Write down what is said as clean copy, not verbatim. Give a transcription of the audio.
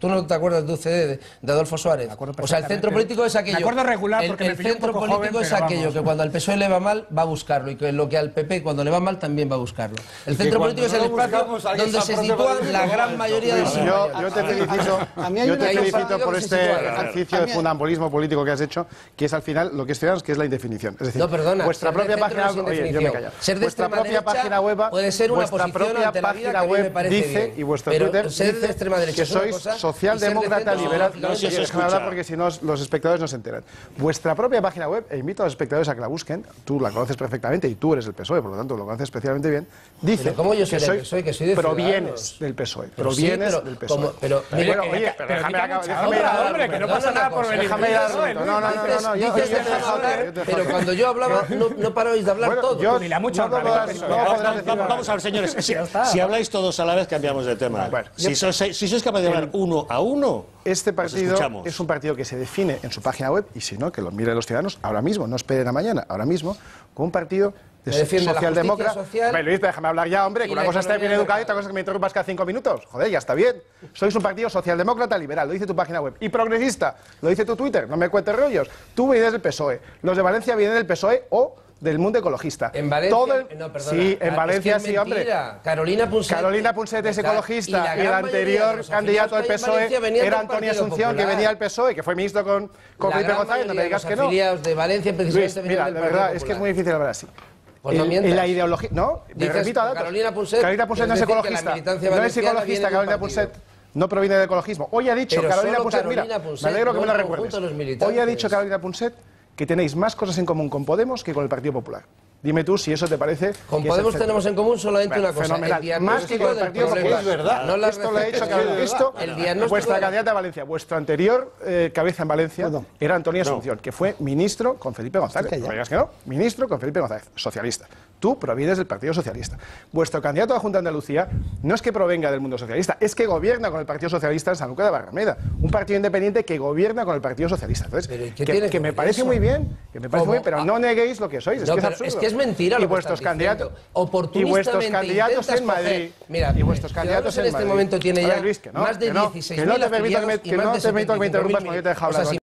¿Tú no te acuerdas de UCD de Adolfo Suárez? O sea, el centro político es aquello. Me acuerdo regular porque el centro político es aquello que cuando al PSOE le va mal va a buscarlo y que lo que al PP cuando le va mal también va a buscarlo. El centro político es el espacio donde se sitúan la gran mayoría de los españoles. Yo te felicito por este ejercicio de funambulismo político que has hecho, que es al final lo que es Ciudadanos, que es la indefinición. Es decir, no, perdona, vuestra propia página web, oye, yo me callo. Vuestra propia página web puede ser una posición ante la vida que a mí me parece dice bien. Y vuestro pero Twitter ser de dice extrema derecha que sois socialdemócrata liberal. No se escucha porque si no los espectadores no se enteran. Vuestra propia página web, e invito a los espectadores a que la busquen, tú la conoces perfectamente y tú eres el PSOE, por lo tanto lo conoces especialmente bien, dice que soy PSOE, que soy de provienes del PSOE. Provienes del PSOE. Pero déjame hombre, que no pasa nada por venir. Déjame ir pero cuando yo hablaba no parabais de hablar todos. Vamos a ver, señores, si habláis todos a la vez cambiamos de tema. Si sois capaces de hablar uno a uno, este partido es un partido que se define en su página web, y si no, que lo miren los ciudadanos ahora mismo, no esperen a mañana, ahora mismo, como un partido de socialdemócrata. Luis, déjame hablar ya, hombre, que una cosa está bien educada y otra cosa es que me interrumpas cada 5 minutos. Joder, ya está bien. Sois un partido socialdemócrata liberal, lo dice tu página web. Y progresista, lo dice tu Twitter, no me cuentes rollos. Tú vienes del PSOE, los de Valencia vienen del PSOE o del mundo ecologista. En Valencia, no, perdona. Sí, en Valencia sí, hombre. Carolina Punset es ecologista y el anterior candidato del PSOE era Antonio Asunción, que venía del PSOE, que fue ministro con Felipe González, no me digas que no. De Valencia, Luis, mira, de verdad, es que es muy difícil hablar así. En la ideología, no, me repito a datos. Carolina Punset no es ecologista, no es ecologista, Carolina Punset no proviene del ecologismo. Hoy ha dicho Carolina Punset, mira, me alegro que me lo recuerdes. Hoy ha dicho Carolina Punset que tenéis más cosas en común con Podemos que con el Partido Popular. Dime tú si eso te parece. Con Podemos tenemos en común solamente una cosa. Fenomenal. Más que con el Partido Popular. Es verdad. Esto lo he hecho Carolina. Vuestra candidata a Valencia, vuestro anterior cabeza en Valencia era Antonio Asunción, que fue ministro con Felipe González. No me digas que no. Ministro con Felipe González, socialista. Tú provienes del Partido Socialista. Vuestro candidato a la Junta de Andalucía no es que provenga del mundo socialista, es que gobierna con el Partido Socialista en Sanlúcar de Barrameda. Un partido independiente que gobierna con el Partido Socialista. Entonces, que me parece muy bien, pero no neguéis lo que sois. Es que es absurdo. Es que es mentira. Y vuestros candidatos en Madrid. Mira, y vuestros candidatos en este momento tiene ya más de 16.000 afiliados y más de 75.000 militantes.